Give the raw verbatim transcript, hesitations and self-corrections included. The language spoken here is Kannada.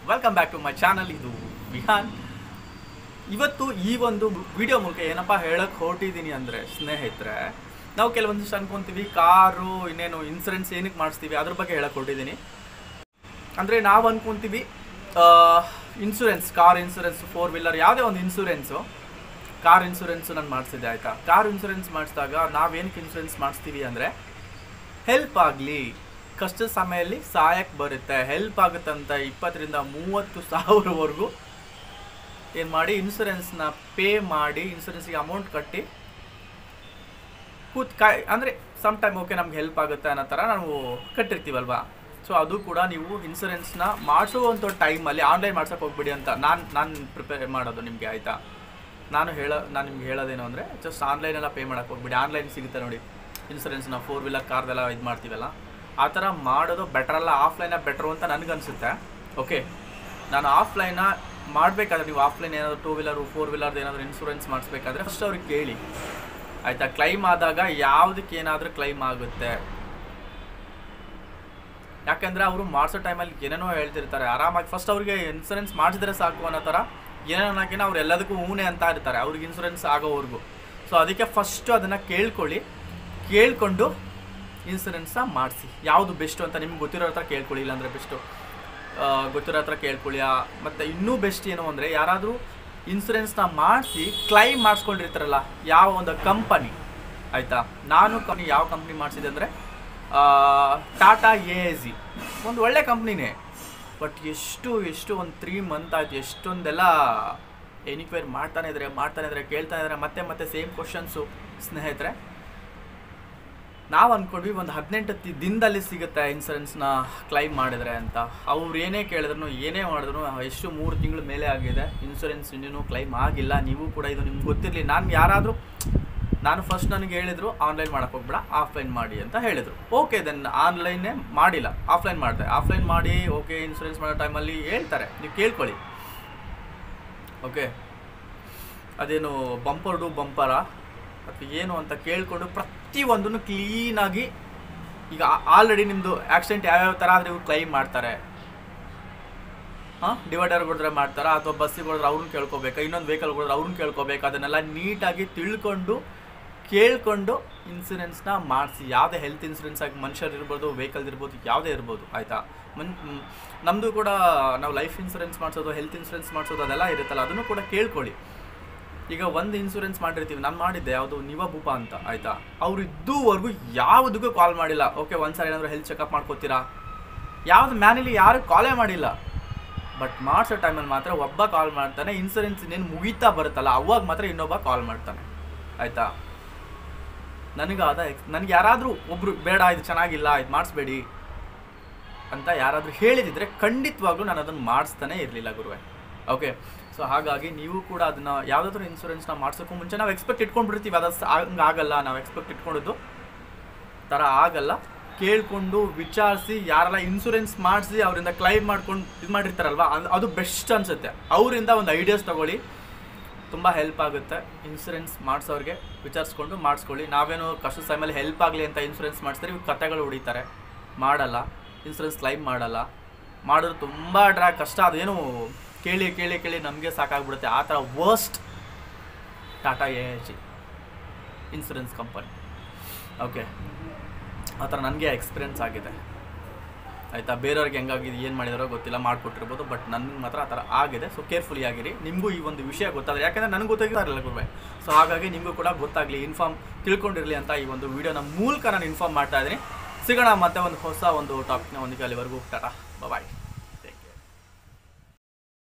Welcome back to my channel. ಇದು ವಿಹಾನ್. ಇವತ್ತು ಈ ಒಂದು ವಿಡಿಯೋ ಮೂಲಕ ಏನಪ್ಪ ಹೇಳಕ್ಕೆ ಹೊರಟಿದ್ದೀನಿ ಅಂದರೆ, ಸ್ನೇಹಿತರೆ, ನಾವು ಕೆಲವೊಂದಿಷ್ಟು ಅನ್ಕೊತೀವಿ ಕಾರು ಇನ್ನೇನು ಇನ್ಸೂರೆನ್ಸ್ ಏನಕ್ಕೆ ಮಾಡಿಸ್ತೀವಿ ಅದ್ರ ಬಗ್ಗೆ ಹೇಳಕ್ಕೆ ಹೊರಟಿದ್ದೀನಿ. ಅಂದರೆ ನಾವು ಅನ್ಕೊತೀವಿ insurance, car insurance, four wheeler, ಯಾವುದೇ ಒಂದು ಇನ್ಸೂರೆನ್ಸು, ಕಾರ್ ಇನ್ಸೂರೆನ್ಸು ನಾನು ಮಾಡಿಸಿದ್ದೆ ಆಯಿತಾ. ಕಾರ್ ಇನ್ಸೂರೆನ್ಸ್ ಮಾಡಿಸಿದಾಗ ನಾವೇನಕ್ಕೆ ಇನ್ಸೂರೆನ್ಸ್ ಮಾಡಿಸ್ತೀವಿ ಅಂದರೆ, ಹೆಲ್ಪ್ ಆಗಲಿ, ಕಷ್ಟದ ಸಮಯದಲ್ಲಿ ಸಹಾಯಕ್ಕೆ ಬರುತ್ತೆ, ಹೆಲ್ಪ್ ಆಗುತ್ತಂತ ಇಪ್ಪತ್ತರಿಂದ ಮೂವತ್ತು ಸಾವಿರವರೆಗೂ ಏನು ಮಾಡಿ ಇನ್ಸೂರೆನ್ಸ್ನ ಪೇ ಮಾಡಿ ಇನ್ಸೂರೆನ್ಸ್ಗೆ ಅಮೌಂಟ್ ಕಟ್ಟಿ ಕೂತ್ ಕಾಯ್ ಅಂದರೆ ಸಮ್ ಟೈಮ್ ಓಕೆ ನಮ್ಗೆ ಹೆಲ್ಪ್ ಆಗುತ್ತೆ ಅನ್ನೋ ಥರ ನಾವು ಕಟ್ಟಿರ್ತೀವಲ್ವಾ. ಸೊ ಅದು ಕೂಡ ನೀವು ಇನ್ಸೂರೆನ್ಸ್ನ ಮಾಡಿಸುವಂಥ ಟೈಮಲ್ಲಿ ಆನ್ಲೈನ್ ಮಾಡ್ಸೋಕೆ ಹೋಗ್ಬಿಡಿ ಅಂತ ನಾನು ನಾನು ಪ್ರಿಪೇರ್ ಮಾಡೋದು ನಿಮಗೆ ಆಯಿತಾ. ನಾನು ಹೇಳೋ ನಾನು ನಿಮ್ಗೆ ಹೇಳೋದೇನು ಅಂದರೆ, ಜಸ್ಟ್ ಆನ್ಲೈನೆಲ್ಲ ಪೇ ಮಾಡೋಕ್ಕೆ ಹೋಗ್ಬಿಡಿ. ಆನ್ಲೈನ್ ಸಿಗುತ್ತೆ ನೋಡಿ ಇನ್ಸೂರೆನ್ಸ್ನ, ಫೋರ್ ವೀಲರ್ ಕಾರ್ದೆಲ್ಲ ಇದು ಮಾಡ್ತೀವಲ್ಲ, ಆ ಥರ ಮಾಡೋದು ಬೆಟ್ರಲ್ಲ, ಆಫ್ಲೈನ ಬೆಟ್ರು ಅಂತ ನನಗನ್ಸುತ್ತೆ. ಓಕೆ, ನಾನು ಆಫ್ಲೈನ ಮಾಡಬೇಕಾದ್ರೆ, ನೀವು ಆಫ್ಲೈನ್ ಏನಾದರೂ ಟೂ ವೀಲರು ಫೋರ್ ವೀಲರ್ದು ಏನಾದರೂ ಇನ್ಸೂರೆನ್ಸ್ ಮಾಡಿಸ್ಬೇಕಾದ್ರೆ ಫಸ್ಟ್ ಅವ್ರಿಗೆ ಕೇಳಿ ಆಯಿತಾ. ಕ್ಲೈಮ್ ಆದಾಗ ಯಾವುದಕ್ಕೆ ಏನಾದರೂ ಕ್ಲೈಮ್ ಆಗುತ್ತೆ, ಯಾಕೆಂದರೆ ಅವರು ಮಾಡಿಸೋ ಟೈಮಲ್ಲಿ ಏನೇನೋ ಹೇಳ್ತಿರ್ತಾರೆ. ಆರಾಮಾಗಿ ಫಸ್ಟ್ ಅವ್ರಿಗೆ ಇನ್ಸೂರೆನ್ಸ್ ಮಾಡಿಸಿದ್ರೆ ಸಾಕು ಅನ್ನೋ ಥರ ಏನೇನೋ ಅನ್ನೋಕ್ಕಿಂತ ಅವ್ರು ಎಲ್ಲದಕ್ಕೂ ಹೂನೆ ಅಂತ ಇರ್ತಾರೆ ಅವ್ರಿಗೆ ಇನ್ಸೂರೆನ್ಸ್ ಆಗೋವರೆಗೂ. ಸೊ ಅದಕ್ಕೆ ಫಸ್ಟು ಅದನ್ನು ಕೇಳ್ಕೊಳ್ಳಿ, ಕೇಳಿಕೊಂಡು ಇನ್ಸೂರೆನ್ಸ್ನ ಮಾಡಿಸಿ. ಯಾವುದು ಬೆಸ್ಟು ಅಂತ ನಿಮ್ಗೆ ಗೊತ್ತಿರೋ ಹತ್ರ ಕೇಳ್ಕೊಳ್ಳಿ, ಇಲ್ಲಾಂದರೆ ಬೆಸ್ಟು ಗೊತ್ತಿರೋ ಹತ್ರ ಕೇಳ್ಕೊಳ್ಳಿ. ಮತ್ತು ಇನ್ನೂ ಬೆಸ್ಟ್ ಏನು ಅಂದರೆ, ಯಾರಾದರೂ ಇನ್ಸೂರೆನ್ಸ್ನ ಮಾಡಿಸಿ ಕ್ಲೈಮ್ ಮಾಡಿಸ್ಕೊಂಡಿರ್ತಾರಲ್ಲ ಯಾವ ಒಂದು ಕಂಪನಿ ಆಯಿತಾ. ನಾನು ಕಂಪ್ನಿ ಯಾವ ಕಂಪ್ನಿ ಮಾಡಿಸಿದೆ ಅಂದರೆ ಟಾಟಾ ಎ ಎ ಜಿ, ಒಂದು ಒಳ್ಳೆ ಕಂಪ್ನಿನೇ. ಬಟ್ ಎಷ್ಟು ಎಷ್ಟು ಒಂದು ತ್ರೀ ಮಂತ್ ಆಯಿತು, ಎಷ್ಟೊಂದೆಲ್ಲ ಎನ್ಕ್ವೈರಿ ಮಾಡ್ತಾನೆ ಇದ್ದಾರೆ ಮಾಡ್ತಾನೆ ಇದ್ದಾರೆ ಕೇಳ್ತಾನೆ ಇದ್ದಾರೆ, ಮತ್ತೆ ಮತ್ತೆ ಸೇಮ್ ಕ್ವಶನ್ಸು. ಸ್ನೇಹಿತರೆ, ನಾವು ಅಂದ್ಕೊಂಡ್ವಿ ಒಂದು ಹದಿನೆಂಟು ದಿನದಲ್ಲಿ ಸಿಗುತ್ತೆ ಇನ್ಸೂರೆನ್ಸ್ನ ಕ್ಲೈಮ್ ಮಾಡಿದರೆ ಅಂತ. ಅವ್ರು ಏನೇ ಕೇಳಿದ್ರು ಏನೇ ಮಾಡಿದ್ರು ಎಷ್ಟು ಮೂರು ತಿಂಗಳ ಮೇಲೆ ಆಗಿದೆ, ಇನ್ಸೂರೆನ್ಸ್ ಇನ್ನೂ ಕ್ಲೈಮ್ ಆಗಿಲ್ಲ. ನೀವು ಕೂಡ ಇದು ನಿಮ್ಗೆ ಗೊತ್ತಿರಲಿ. ನಾನು ಯಾರಾದರೂ ನಾನು ಫಸ್ಟ್ ನನಗೆ ಹೇಳಿದರು ಆನ್ಲೈನ್ ಮಾಡೋಕ್ಕೆ ಹೋಗ್ಬೇಡ, ಆಫ್ಲೈನ್ ಮಾಡಿ ಅಂತ ಹೇಳಿದರು. ಓಕೆ, ದೆನ್ ಆನ್ಲೈನೇ ಮಾಡಿಲ್ಲ, ಆಫ್ಲೈನ್ ಮಾಡಿದೆ. ಆಫ್ಲೈನ್ ಮಾಡಿ ಓಕೆ ಇನ್ಸೂರೆನ್ಸ್ ಮಾಡೋ ಟೈಮಲ್ಲಿ ಹೇಳ್ತಾರೆ, ನೀವು ಕೇಳ್ಕೊಳ್ಳಿ. ಓಕೆ, ಅದೇನು ಬಂಪರ್ ಟು ಬಂಪರ ಅಥವಾ ಏನು ಅಂತ ಕೇಳಿಕೊಂಡು ಪ್ರತಿಯೊಂದನ್ನು ಕ್ಲೀನಾಗಿ, ಈಗ ಆಲ್ರೆಡಿ ನಿಮ್ಮದು ಆಕ್ಸಿಡೆಂಟ್ ಯಾವ್ಯಾವ ಥರ ಆದರೆ ಇವ್ರು ಕ್ಲೈಮ್ ಮಾಡ್ತಾರೆ, ಹಾಂ ಡಿವೈಡರ್ ಹೊಡೆದ್ರೆ ಮಾಡ್ತಾರಾ ಅಥವಾ ಬಸ್ಸಿಗೆ ಹೊಡೆದ್ರೆ ಅವ್ರನ್ನ ಕೇಳ್ಕೊಬೇಕಾ, ಇನ್ನೊಂದು ವೆಹಿಕಲ್ ಹೊಡೆದ್ರೆ ಅವ್ರನ್ನ ಕೇಳ್ಕೊಬೇಕು, ಅದನ್ನೆಲ್ಲ ನೀಟಾಗಿ ತಿಳ್ಕೊಂಡು ಕೇಳಿಕೊಂಡು ಇನ್ಸೂರೆನ್ಸ್ನ ಮಾಡಿಸಿ. ಯಾವುದೇ ಹೆಲ್ತ್ ಇನ್ಸೂರೆನ್ಸ್ ಆಗಿ ಮನುಷ್ಯರು ಇರ್ಬೋದು, ವೆಹಿಕಲ್ ಇರ್ಬೋದು, ಯಾವುದೇ ಇರ್ಬೋದು ಆಯಿತಾ. ಮನ್ ನಮ್ಮದು ಕೂಡ ನಾವು ಲೈಫ್ ಇನ್ಸೂರೆನ್ಸ್ ಮಾಡಿಸೋದು, ಹೆಲ್ತ್ ಇನ್ಸೂರೆನ್ಸ್ ಮಾಡಿಸೋದು ಅದೆಲ್ಲ ಇರುತ್ತಲ್ಲ, ಅದನ್ನು ಕೂಡ ಕೇಳ್ಕೊಳ್ಳಿ. ಈಗ ಒಂದು ಇನ್ಸೂರೆನ್ಸ್ ಮಾಡಿರ್ತೀವಿ, ನಾನು ಮಾಡಿದ್ದೆ ಯಾವುದು ನಿವ ಭೂಪ ಅಂತ ಆಯಿತಾ. ಅವ್ರು ಇದುವರೆಗೂ ಯಾವುದಕ್ಕೂ ಕಾಲ್ ಮಾಡಿಲ್ಲ. ಓಕೆ, ಒಂದು ಸಾರಿ ಏನಾದರೂ ಹೆಲ್ತ್ ಚೆಕಪ್ ಮಾಡ್ಕೋತೀರಾ, ಯಾವುದು ಮ್ಯಾನೇಲಿ ಯಾರು ಕಾಲೇ ಮಾಡಿಲ್ಲ. ಬಟ್ ಮಾಡಿಸೋ ಟೈಮಲ್ಲಿ ಮಾತ್ರ ಒಬ್ಬ ಕಾಲ್ ಮಾಡ್ತಾನೆ, ಇನ್ಸೂರೆನ್ಸ್ ಇನ್ನೇನು ಮುಗೀತಾ ಬರುತ್ತಲ್ಲ ಅವಾಗ ಮಾತ್ರ ಇನ್ನೊಬ್ಬ ಕಾಲ್ ಮಾಡ್ತಾನೆ ಆಯಿತಾ. ನನಗಾದ ಎಕ್ಸ್ ನನಗೆ ಯಾರಾದರೂ ಒಬ್ಬರು ಬೇಡ ಇದು ಚೆನ್ನಾಗಿಲ್ಲ ಇದು ಮಾಡಿಸ್ಬೇಡಿ ಅಂತ ಯಾರಾದರೂ ಹೇಳಿದಿದ್ರೆ ಖಂಡಿತವಾಗ್ಲೂ ನಾನು ಅದನ್ನು ಮಾಡಿಸ್ತಾನೆ ಇರಲಿಲ್ಲ ಗುರುವೆ. ಓಕೆ, ಸೊ ಹಾಗಾಗಿ ನೀವು ಕೂಡ ಅದನ್ನು ಯಾವುದಾದ್ರೂ ಇನ್ಸೂರೆನ್ಸ್ನ ಮಾಡ್ಸೋಕ್ಕೂ ಮುಂಚೆ ನಾವು ಎಕ್ಸ್ಪೆಕ್ಟ್ ಇಟ್ಕೊಂಡ್ಬಿಡ್ತೀವಿ, ಅದು ಹಂಗೆ ಆಗಲ್ಲ, ನಾವು ಎಕ್ಸ್ಪೆಕ್ಟ್ ಇಟ್ಕೊಂಡಿದ್ದು ಥರ ಆಗಲ್ಲ. ಕೇಳಿಕೊಂಡು ವಿಚಾರಿಸಿ, ಯಾರೆಲ್ಲ ಇನ್ಸೂರೆನ್ಸ್ ಮಾಡಿಸಿ ಅವರಿಂದ ಕ್ಲೈಮ್ ಮಾಡ್ಕೊಂಡು ಇದು ಮಾಡಿರ್ತಾರಲ್ವ, ಅದು ಅದು ಬೆಸ್ಟ್ ಅನಿಸುತ್ತೆ. ಅವರಿಂದ ಒಂದು ಐಡಿಯಾಸ್ ತೊಗೊಳ್ಳಿ, ತುಂಬ ಹೆಲ್ಪ್ ಆಗುತ್ತೆ. ಇನ್ಸೂರೆನ್ಸ್ ಮಾಡಿಸೋರಿಗೆ ವಿಚಾರಿಸ್ಕೊಂಡು ಮಾಡಿಸ್ಕೊಳ್ಳಿ. ನಾವೇನು ಕಷ್ಟದ ಸಮಯದಲ್ಲಿ ಹೆಲ್ಪ್ ಆಗಲಿ ಅಂತ ಇನ್ಸೂರೆನ್ಸ್ ಮಾಡಿಸ್ತಾರೆ, ಇವು ಕತೆಗಳು ಹೊಡಿತಾರೆ, ಮಾಡಲ್ಲ, ಇನ್ಸೂರೆನ್ಸ್ ಕ್ಲೈಮ್ ಮಾಡಲ್ಲ. ಮಾಡೋದು ತುಂಬ ಡ್ರಾ ಕಷ್ಟ, ಅದೇನು ಕೇಳಿ ಕೇಳಿ ಕೇಳಿ ನಮಗೆ ಸಾಕಾಗ್ಬಿಡುತ್ತೆ. ಆ ಥರ worst Tata A A G insurance company. Okay, ಆ ಥರ ನನಗೆ ಎಕ್ಸ್ಪೀರಿಯೆನ್ಸ್ ಆಗಿದೆ ಆಯಿತಾ. ಬೇರೆಯವ್ರಿಗೆ ಹೆಂಗಾಗಿದೆ ಏನು ಮಾಡಿದಾರೋ ಗೊತ್ತಿಲ್ಲ, ಮಾಡಿಕೊಟ್ಟಿರ್ಬೋದು, ಬಟ್ ನನಗೆ ಮಾತ್ರ ಆ ಥರ ಆಗಿದೆ. ಸೊ ಕೇರ್ಫುಲಿ ಆಗಿರಿ. ನಿಮಗೂ ಈ ಒಂದು ವಿಷಯ ಗೊತ್ತಾದರೆ, ಯಾಕೆಂದರೆ ನನಗೆ ಗೊತ್ತಾಗಿರಲಿಲ್ಲ ಗುರುವೆ. ಸೊ ಹಾಗಾಗಿ ನಿಮಗೂ ಕೂಡ ಗೊತ್ತಾಗಲಿ, ಇನ್ಫಾರ್ಮ್ ತಿಳ್ಕೊಂಡಿರಲಿ ಅಂತ ಈ ಒಂದು ವಿಡಿಯೋನ ಮೂಲಕ ನಾನು ಇನ್ಫಾರ್ಮ್ ಮಾಡ್ತಾ ಇದ್ದೀನಿ. ಸಿಗೋಣ ಮತ್ತೆ ಒಂದು ಹೊಸ ಒಂದು ಟಾಪಿಕ್ನ ಒಂದಿಗೆ. ಅಲ್ಲಿವರೆಗೂ ಟಾಟಾ, ಬಾಯ್.